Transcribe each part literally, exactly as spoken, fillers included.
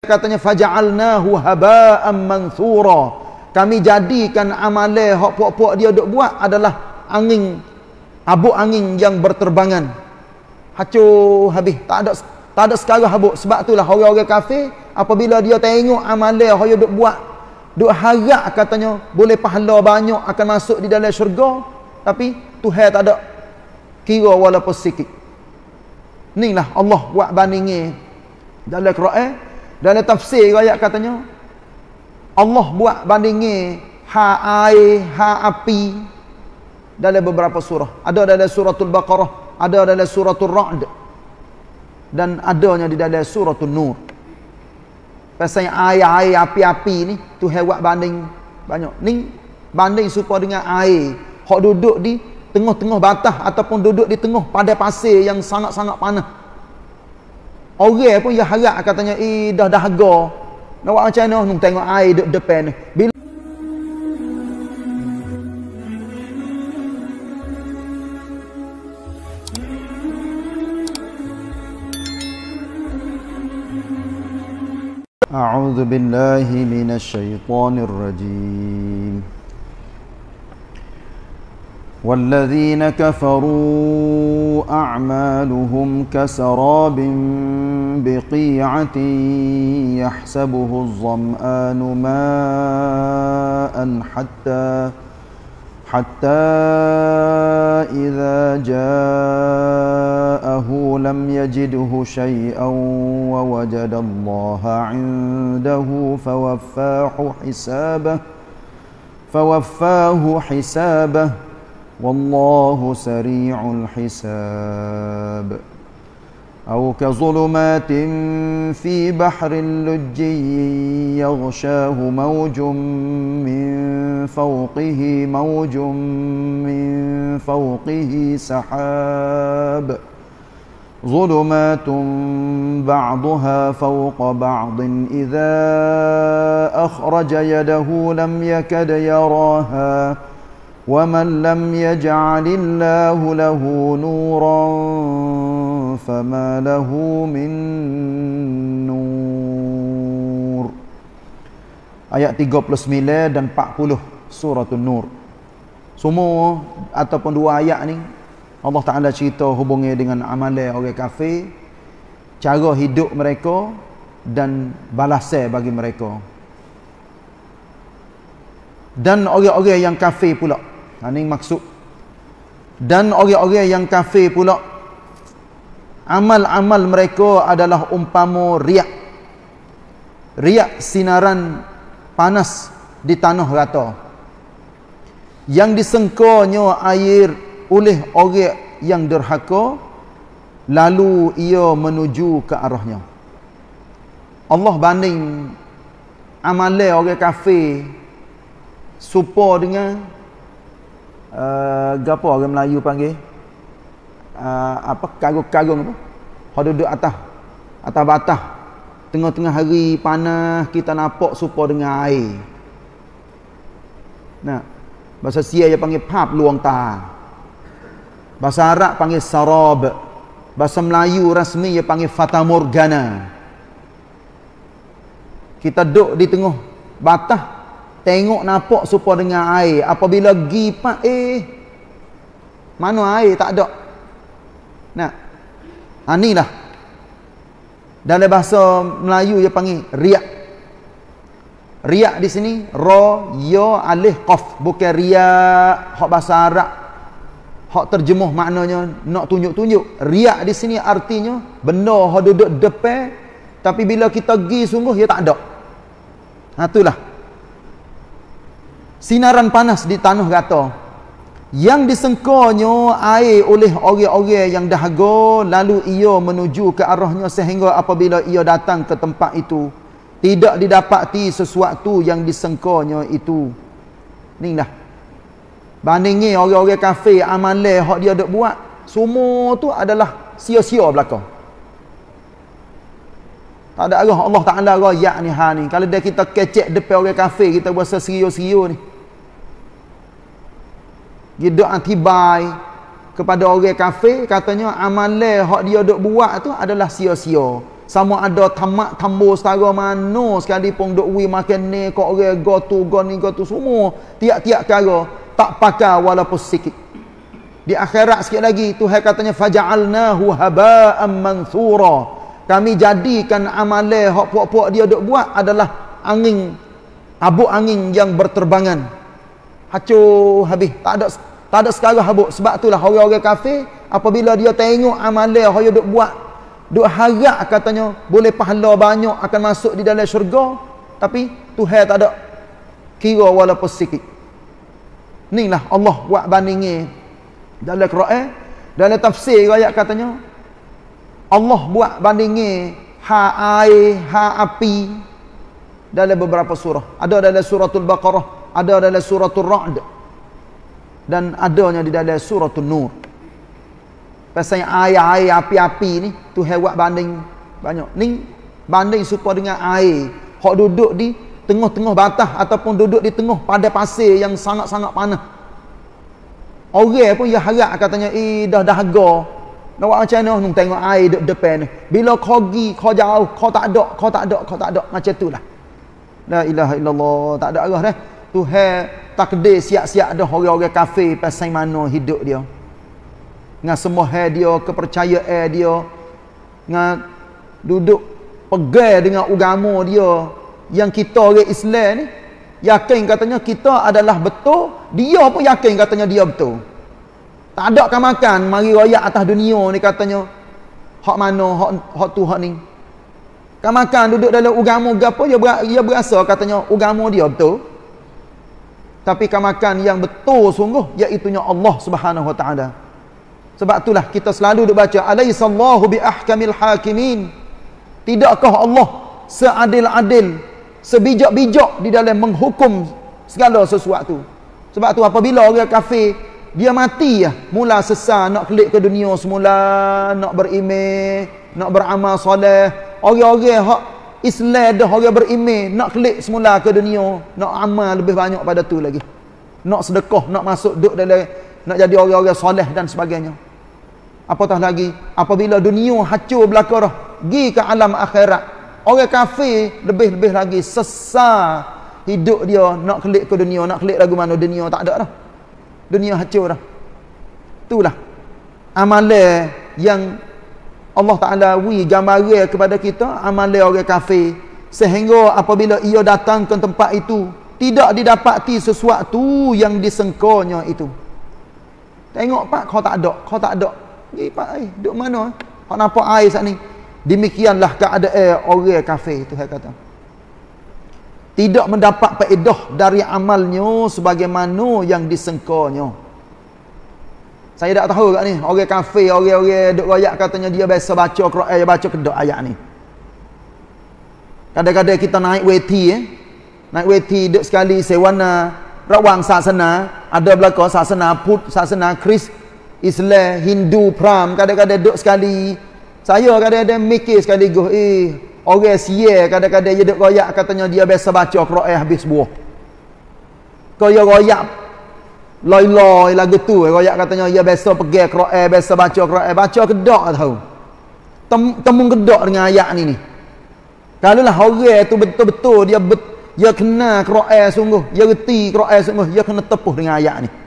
katanya faja'alnahu haba'an manthura. Kami jadikan amalan hak puak-puak dia duk buat adalah angin, habuk angin yang berterbangan. Hancur habis, tak ada tak ada sekarang habuk. Sebab itulah orang-orang kafir apabila dia tengok amalan hak dia duk buat, duk harap katanya boleh pahala banyak akan masuk di dalam syurga, tapi Tuhan tak ada kira walaupun sikit. Inilah Allah buat bandingnya dalam Quran, dalam tafsir ayat katanya Allah buat bandingnya ha air, ha api dalam beberapa surah. Ada dalam suratul Baqarah, ada dalam suratul Ra'd, dan adanya di dalam suratul Nur. Pasal air, air, api-api ni Tuhan buat banding banyak. Ni banding supaya dengan air hak duduk di tengah-tengah batas ataupun duduk di tengah padang pasir yang sangat-sangat panas. Orang pun ya harap katanya, eh dah dahaga. Nak buat macam mana? Nung tengok air duduk depan ni. Bila A'udzu billahi minasy syaithanir rajim. والذين كفروا أعمالهم كسراب بقيعة يحسبه الظمآن ماء حتى حتى إذا جاءه لم يجده شيئا ووجد الله عنده فوفاه حسابه فوفاه حسابه والله سريع الحساب أو كظلمات في بحر لجي يغشاه موج من فوقه موج من فوقه سحاب ظلمات بعضها فوق بعض إذا أخرج يده لم يكد يراها ومن لم يجعل الله له نورا فما له من nur. Ayat tiga puluh sembilan dan empat puluh surah An-Nur. Semua ataupun dua ayat ni Allah Ta'ala cerita hubungnya dengan amalan orang kafir, cara hidup mereka dan balasan bagi mereka. Dan orang-orang yang kafir pula, ini maksud. Dan orang-orang yang kafir pula, amal-amal mereka adalah umpama riak. Riak sinaran panas di tanah rata, yang disengkanya air oleh orang yang derhaka, lalu ia menuju ke arahnya. Allah banding amalan orang kafir supa dengan uh, gapo orang Melayu panggil uh, apa karung-karung apa hak duduk atas atas batas tengah-tengah hari panas, kita nampak supa dengan air. Nah, bahasa Sia dia panggil pap luang ta, bahasa Arab panggil sarab, bahasa Melayu rasmi dia panggil fata morgana. Kita duduk di tengah batas, tengok nampak supa dengan air. Apabila gi pak eh mana air tak ada. Nah, anilah dalam bahasa Melayu dia panggil riak. Riak di sini ra ya alif qaf, bukan riak hak bahasa Arab hak terjemuh maknanya nak tunjuk-tunjuk. Riak di sini artinya benda hak duduk depan tapi bila kita gi sungguh dia tak ada. Ha, itulah sinaran panas di tanah rata yang disengkanya air oleh orang-orang yang dahaga, lalu ia menuju ke arahnya sehingga apabila ia datang ke tempat itu tidak didapati sesuatu yang disengkanya itu. Inilah bandingnya orang-orang kafir, amalan hak dia dok buat semua tu adalah sia-sia belaka. Tak ada arah. Allah Ta'ala rayak ni ha ni. Kalau dah kita kecek depan orang kafir, kita berasa serio-serio ni. Dia dok antibai kepada orang kafir, katanya amalan hak dia dok buat tu adalah sia-sia. sama ada tamak tambur setara mana sekali pun duk wi makan ni kok orang go tu go ni go tu semua tiap-tiap cara tak pakai walaupun sikit. Di akhirat sikit lagi Tuhan katanya faja'alnahu haba'an manthura. Kami jadikan amalan hak puak-puak dia duk buat adalah angin, habuk angin yang berterbangan. Hancur habis, tak ada tak ada sekali habuk. Sebab itulah orang-orang kafir apabila dia tengok amalan hak dia duk buat, duk harap katanya boleh pahala banyak akan masuk di dalam syurga, tapi Tuhan tak ada kira walaupun sikit. Inilah Allah buat bandingnya dalam Quran, dalam tafsir ayat katanya Allah buat bandingnya ha air, ha api dalam beberapa surah. Ada dalam suratul Baqarah, ada dalam suratul Ra'd, dan adanya di dalam suratul Nur. Pasal air-air, api-api ni Tuhan buat banding banyak. Ni banding supaya dengan air hak duduk di tengah-tengah batas ataupun duduk di tengah pada pasir yang sangat-sangat panas. Orang pun dia harap katanya eh dah dahaga. Nak buat macam mana? Nung tengok air duduk depan ni. Bila kau pergi, kau jauh, kau tak ada, kau tak ada, kau tak ada. Macam itulah. La ilaha illallah. Tak ada arah dah. Tuhan takdir siap-siap dah orang-orang kafir pasal mana hidup dia. Dengan semua hal dia, kepercayaan dia, dengan duduk pegang dengan agama dia, yang kita orang Islam ni yakin katanya kita adalah betul, dia pun yakin katanya dia betul. Tak ada kan makan mari royak atas dunia ni katanya hak mana hak hak tu hak ni. Kan makan duduk dalam agama gapo dia ber, dia berasa katanya agama dia betul. Tapi kan makan yang betul sungguh iaitu Allah Subhanahu Wa Taala. Sebab itulah kita selalu duk baca alaisallahu bi ahkamil hakimin. Tidakkah Allah seadil-adil, sebijak-bijak di dalam menghukum segala sesuatu. Sebab tu apabila orang kafir dia mati ya, mula sesat nak kelik ke dunia semula, nak beriman, nak beramal soleh. Orang-orang hak Islam dah orang beriman, nak kelik semula ke dunia, nak amal lebih banyak pada tu lagi. Nak sedekah, nak masuk duk dalam, nak jadi orang-orang soleh dan sebagainya. Apatah lagi apabila dunia hancur belaka dah, pergi ke alam akhirat. Orang kafir lebih-lebih lagi sesat hidup dia, nak kelik ke dunia, nak kelik lagu mana dunia tak ada dah. Dunia hancur dah. Itulah amalan yang Allah Ta'ala wi gambaran kepada kita, amalan orang kafir. Sehingga apabila ia datang ke tempat itu, tidak didapati sesuatu yang disangkanya itu. Tengok pak, kau tak ada, kau tak ada. Pergi pak, eh, duduk mana? Kau nampak air saat ni. Demikianlah keadaan orang kafir, Tuhan kata. Tidak mendapat faedah dari amalnya sebagaimana yang disangkanya. Saya tak tahu kat ni, orang kafir, orang-orang duk royak katanya dia biasa baca Quran, dia baca kedok ayat ni. Kadang-kadang kita naik weti eh. Naik weti duk sekali sewana rawang sasana, ada belaka sasana Put, sasana Kris, Islam, Hindu, Pram, kadang-kadang duk sekali. Saya kadang-kadang mikir sekali go eh orang sia kadang-kadang dia duk royak katanya dia biasa baca Quran habis buah. Kau dia royak loi-loi lagu tu, royak katanya dia biasa pergi Quran, biasa baca Quran, baca kedak tahu. Tem, temung kedak dengan ayat ni ni. Kalau lah orang tu betul-betul dia bet, dia kena Quran sungguh, dia reti Quran sungguh, dia kena tepuh dengan ayat ni.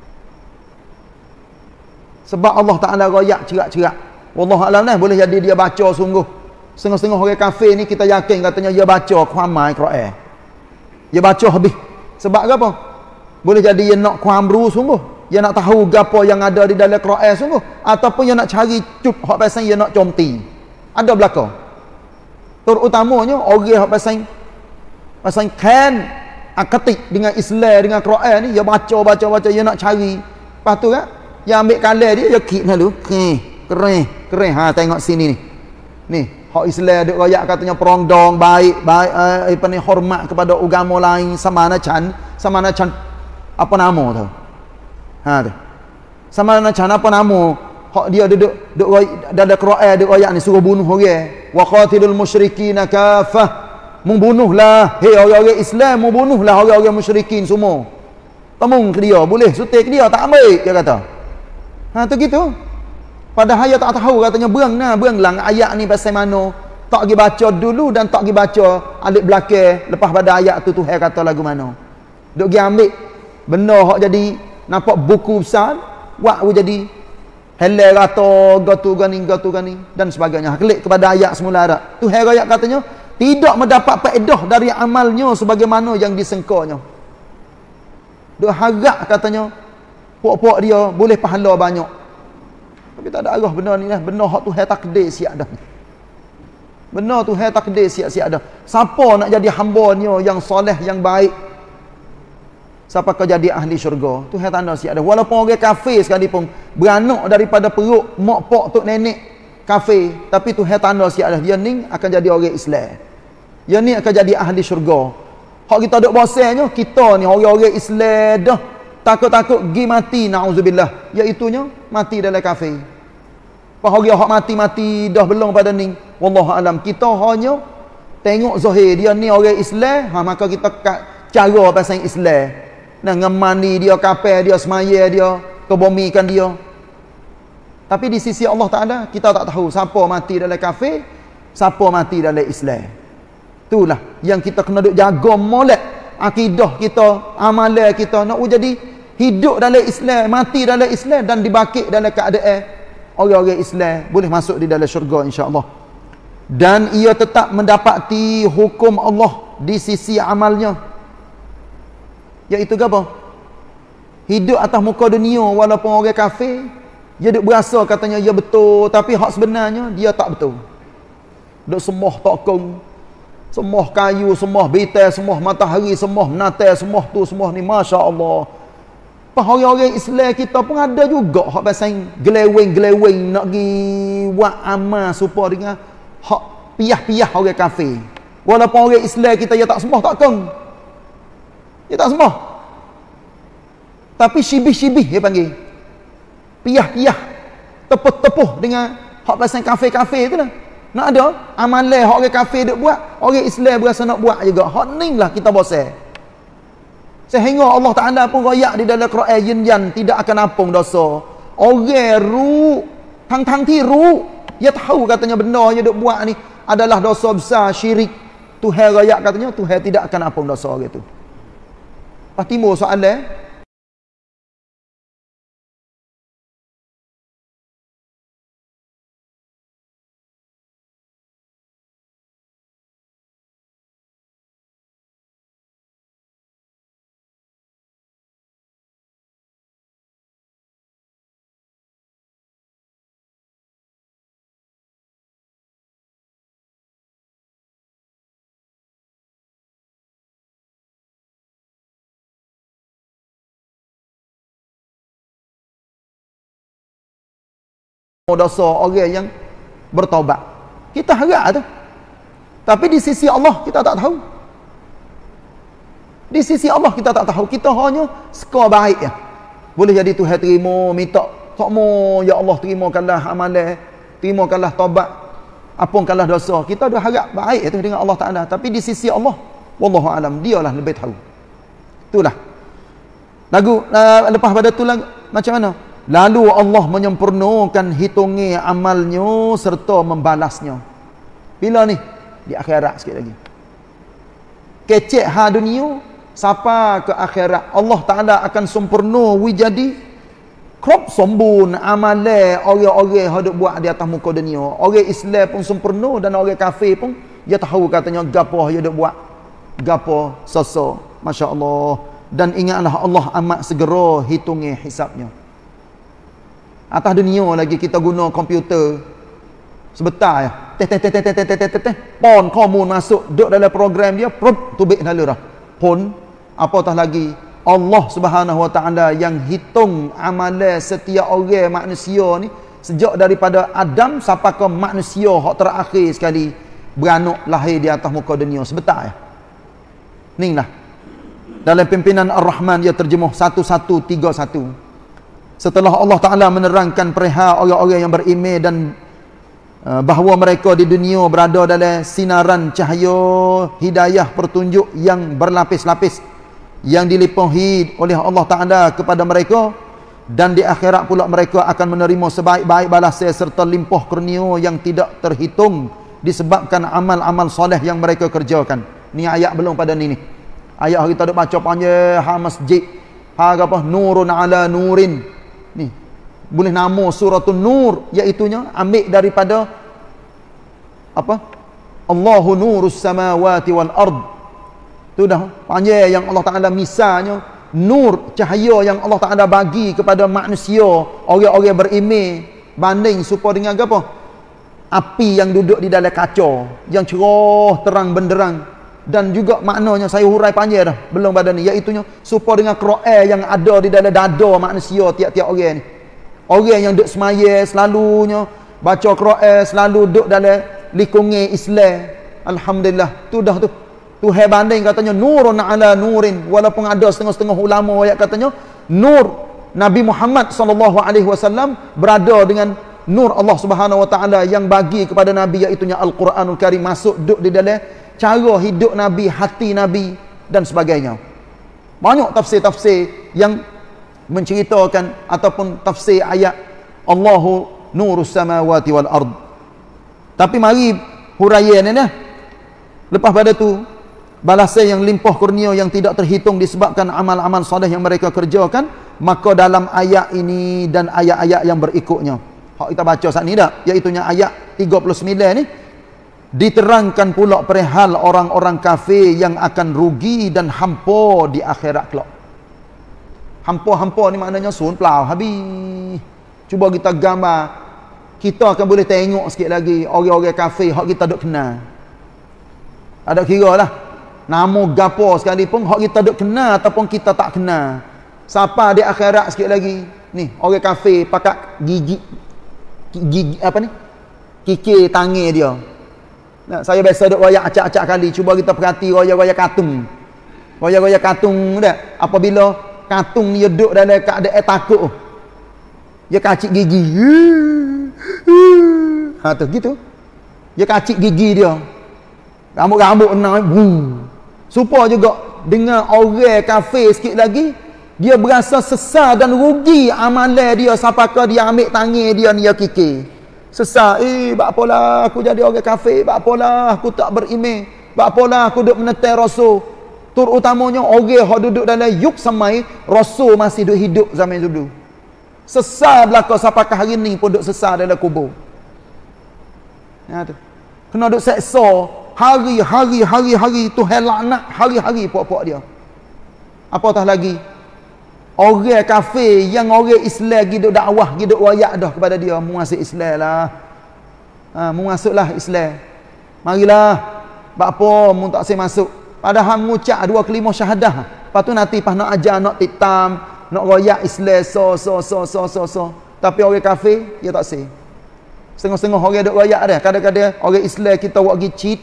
Sebab Allah Taala royak cerak-cerak. Wallahu a'lam lah, boleh jadi dia baca sungguh. Setengah-setengah orang kafir ni kita yakin katanya dia baca khamai Quran. Dia baca habis. Sebab apa? Boleh jadi dia nak kuamru sungguh. Dia nak tahu gapo yang ada di dalam Quran sungguh, ataupun dia nak cari cup hak pasal dia nak comti. Ada belaka. Terutamanya orang hak pasal pasal kan akatik dengan Islam, dengan Quran ni, dia baca baca baca dia nak cari. Lepas tu kan, dia ambil kalah dia, dia kik dulu. Okey, keren, keren. Ha, tengok sini ni. Ni hak Islam duk royak katanya perongdong baik baik eh, apa ni hormat kepada agama lain sama ana chan sama ana chan apa nama tu ha tu sama ana chan apa nama hak dia duduk duk dalam Quran duk royak ni suruh bunuh orang wa qatilul musyrikin kafah membunuhlah hei orang-orang Islam membunuhlah orang-orang musyrikin semua temung ke dia boleh sutik dia tak ambil dia kata ha tu gitu. Padahal dia tak tahu katanya berang nah berang lang ayat ni pasal mana. tak pergi baca dulu dan tak pergi baca alif belakang lepas pada ayat tu Tuhan kata lagu mana. Duk pergi ambil benda hak jadi nampak buku besar, buat jadi helai rata, gatu gani, gatu gani dan sebagainya. Klik kepada ayat semula dah. Tuhan ayat katanya tidak mendapat faedah dari amalnya sebagaimana yang disangkanya. Duk harap katanya puak-puak dia boleh pahala banyak. Tapi tak ada arah benda ni lah. Benda hak Tuhan takdir siap dah. Benar Tuhan takdir siap-siap dah. Siapa nak jadi hamba-Nya yang soleh, yang baik? Siapa kau jadi ahli syurga? Tuhan tanda siap dah. Walaupun orang kafir sekalipun beranak daripada perut mak pak tok nenek kafir, tapi Tuhan tanda siap dah dia ni akan jadi orang Islam. Dia ni akan jadi ahli syurga. Hak kita duk bosannya, kita ni orang-orang Islam dah takut-takut pergi mati naudzubillah, iaitu nya mati dalam kafir. Bahagia hak mati-mati dah belum pada ni. Wallahu alam, kita hanya tengok zahir dia ni orang Islam, ha, maka kita cara pasal Islam. Nah, ngemani dia, kapal dia, semaya dia, kebomikan dia. Tapi di sisi Allah Taala kita tak tahu siapa mati dalam kafir, siapa mati dalam Islam. Itulah yang kita kena duk jaga molek akidah kita, amalan kita nak jadi hidup dalam Islam, mati dalam Islam dan dibakit dalam keadaan orang-orang Islam boleh masuk di dalam syurga insya-Allah. Dan ia tetap mendapati hukum Allah di sisi amalnya, iaitu apa? Hidup atas muka dunia walaupun orang kafir, dia duk berasa katanya dia betul, tapi hak sebenarnya dia tak betul. Duk sembah tokong, sembah kayu, sembah bintang, sembah matahari, sembah menatai, sembah tu, sembah ni, masya-Allah. Orang-orang Islam kita pun ada juga hak pasal geleweng-geleweng nak pergi buat amal supaya dengan hak piyah-piyah orang kafir. Walaupun orang Islam kita dia tak sembah tak kong. Dia tak sembah. Tapi syibih-syibih dia panggil. Piyah-piyah. Tepuh-tepuh dengan hak pasal kafir-kafir tu lah. Nak ada amalan hak orang kafir duk buat, orang Islam berasa nak buat juga. Hak ni lah kita bosan. Sehingga Allah Ta'ala pun royak di dalam Quran yin-yan tidak akan ampun dosa. Orang ru, tang-tang tiru, dia tahu katanya benda yang dia buat ni adalah dosa besar, syirik. Tuhan royak katanya Tuhan tidak akan ampun dosa orang itu. Lepas timbul soalan, dosa orang yang bertaubat. Kita harap tu. Tapi di sisi Allah kita tak tahu. Di sisi Allah kita tak tahu. Kita hanya skor baik ya. Boleh jadi Tuhan terima, minta takmo, ya Allah terimakanlah amalan, terimakanlah taubat, ampunkanlah dosa. Kita dah harap baik itu dengan Allah Taala. Tapi di sisi Allah, wallahu alam, dialah lebih tahu. Itulah. Lagu uh, lepas pada tu lagu, macam mana? Lalu Allah menyempurnakan hitungi amalnya serta membalasnya. Bila ni? Di akhirat sikit lagi. Kecek ha dunia, siapa ke akhirat Allah Ta'ala akan sempurna wijadi krop sombun amalan orang-orang yang duk buat di atas muka dunia. Orang Islam pun sempurna dan orang kafir pun dia tahu katanya gapo dia duk buat, gapo sasa. Masya-Allah. Dan ingatlah Allah amat segera hitungi hisabnya. Atas dunia lagi kita guna komputer sebentar ya. Teh teh teh teh teh teh teh teh. Pon komun masuk duk dalam program dia, prop tubik dalam dah. Pun apatah lagi Allah Subhanahu Wa Taala yang hitung amalan setiap orang manusia ni sejak daripada Adam sampai ke manusia hak terakhir sekali beranak lahir di atas muka dunia sebentar ya. Inilah dalam pimpinan Ar-Rahman dia terjemuh satu satu tiga satu. Setelah Allah Ta'ala menerangkan perihal orang-orang yang beriman dan uh, bahawa mereka di dunia berada dalam sinaran cahaya hidayah petunjuk yang berlapis-lapis yang dilimpahi oleh Allah Ta'ala kepada mereka, dan di akhirat pula mereka akan menerima sebaik-baik balasan serta limpah kurnia yang tidak terhitung disebabkan amal-amal soleh yang mereka kerjakan. Ni ayat belum pada ni ni. Ayat kita duk baca panjang ha masjid. Ha apa nurun ala nurin. Ni. Boleh nama suratul nur iaitunya ambil daripada apa? Allahu nurus samawati wal ard. Tu dah panjang yang Allah Taala misalnya nur cahaya yang Allah Taala bagi kepada manusia, orang-orang beriman banding supaya dengan apa? Api yang duduk di dalam kaca yang cerah terang benderang. Dan juga maknanya saya hurai panjang dah belum pada ni iaitunya supaya dengan Quran yang ada di dalam dada manusia tiap-tiap orang ni. Orang yang duk semaya selalunya baca Quran selalu duk dalam lingkungan Islam. Alhamdulillah. Tu dah tu. Tu hai banding katanya nurun ala nurin, walaupun ada setengah-setengah ulama ayat katanya nur Nabi Muhammad sallallahu alaihi wasallam berada dengan nur Allah Subhanahu wa taala yang bagi kepada nabi iaitu Al-Quranul Karim, masuk duk di dalam cara hidup nabi, hati nabi dan sebagainya. Banyak tafsir-tafsir yang menceritakan ataupun tafsir ayat Allahu nurus samawati wal ard. Tapi mari huraian ni dah. Lepas pada tu balasan yang limpah kurnia yang tidak terhitung disebabkan amal-amal soleh yang mereka kerjakan, maka dalam ayat ini dan ayat-ayat yang berikutnya hak kita baca saat ni dah, iaitu ayat tiga puluh sembilan ni, diterangkan pula perihal orang-orang kafir yang akan rugi dan hampa di akhirat kelak. Hampa-hampa ni maknanya sun pelau habis. Cuba kita gambar, kita akan boleh tengok sikit lagi orang-orang kafir hak kita duk kenal. Ada kira lah nama gapo sekalipun hak kita duk kenal ataupun kita tak kenal. Siapa di akhirat sikit lagi ni orang kafir pakat gigi gigi apa ni kikir tangan dia. Nah, saya biasa duk royak acak-acak kali, cuba kita perhati royak-royak katung. Royak-royak katung dah apabila katung dia duduk dalam keadaan takut, dia kacik gigi. Ha tu gitu. Dia kacik gigi dia. Rambut-rambut enam. Supaya juga dengan orang kafir sikit lagi, dia berasa sesal dan rugi amalan dia sapakah dia ambil tangan dia ni dia kikir. Sesal, eh bak apalah aku jadi orang kafir, bak apalah aku tak beriman, bak apalah aku duk menetai rasul. Terutamanya orang yang duduk dalam yuk samai rasul masih duduk hidup zaman dulu. Sesal belaka sapakah hari ni pun duduk sesal dalam kubur. Ya tu. Kena duduk seksa hari-hari hari-hari tu laknat hari-hari puak-puak dia. Apatah lagi orang kafir yang orang Islam hidup dakwah, hidup wayak dah kepada dia, mu masuk Islam lah. Ha, mu masuklah Islam. Marilah. Bak apa mu tak say masuk? Padahal mengucap dua kelima syahadah. Lepas tu nanti pas nak ajar, nak titam, nak royak Islam, so, so, so, so, so, so. Tapi orang kafir, dia tak say. Setengah-setengah orang duk royak dah. Kadang-kadang orang Islam kita buat pergi cheat.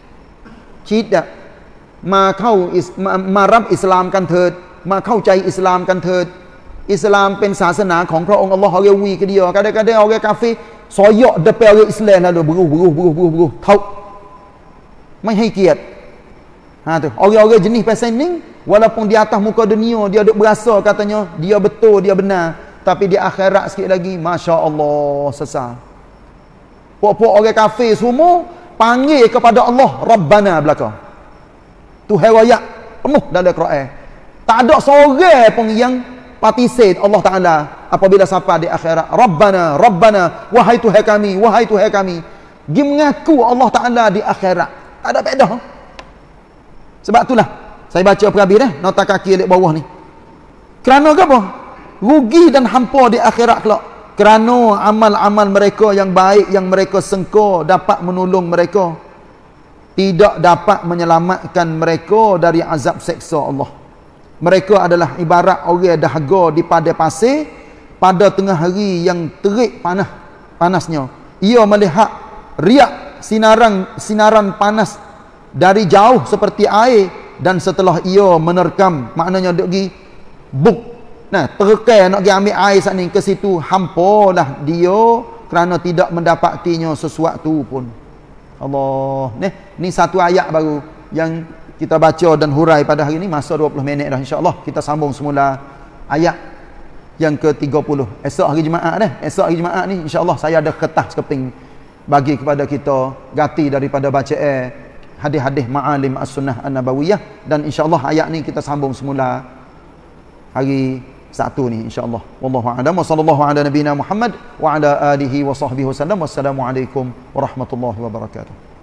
Cheat dah. Ma kau is, ma, marab Islam kan ถิด มาเข้าใจอิสลามกันเถิด อิสลามเป็นศาสนาของพระองค์อัลลอฮ์ orang wi ke dia. Kadang-kadang orang kafir soyak depan orang Islam lalu beruh beruh beruh beruh beruh tau. ไม่ให้เกียรติ Ha tu. Orang-orang jenis pasal ni walaupun di atas muka dunia dia duk berasa katanya dia betul, dia benar, tapi di akhirat sikit lagi masya-Allah sesal. Puak-puak orang kafir semua panggil kepada Allah Rabbana belaka. Tuhan royak penuh dalam Quran. Tak ada seorang pun yang participate Allah Taala apabila sampai di akhirat. Rabbana, Rabbana, wahai Tuhan kami, wahai Tuhan kami. Dia mengaku Allah Taala di akhirat. Tak ada beza. Sebab itulah saya baca perhabis dah nota kaki di bawah ni. Kerana apa? Rugi dan hampa di akhirat kelak. Kerana amal-amal mereka yang baik yang mereka sengka dapat menolong mereka, tidak dapat menyelamatkan mereka dari azab seksa Allah. Mereka adalah ibarat orang dahaga di padang pasir pada tengah hari yang terik panas panasnya. Ia melihat riak sinaran sinaran panas dari jauh seperti air, dan setelah ia menerkam, maknanya duk pergi buk, nah terkai nak pergi ambil air saat ni ke situ, hampalah dia kerana tidak mendapatinya sesuatu pun. Allah, ni ni satu ayat baru yang kita baca dan hurai pada hari ini. Masa dua puluh minit dah, insya-Allah kita sambung semula ayat yang ke tiga puluh esok hari Jumaat dah. Esok hari Jumaat ni insya-Allah saya ada kertas keping bagi kepada kita gati daripada bacaan hadis-hadis ma'alim as-sunnah an-nabawiyah, dan insya-Allah ayat ni kita sambung semula hari Sabtu ni insya-Allah. Wallahu a'lam wa sallallahu ala nabiyyina Muhammad wa ala alihi wa sahbihi wasallam. Wassalamualaikum warahmatullahi wabarakatuh.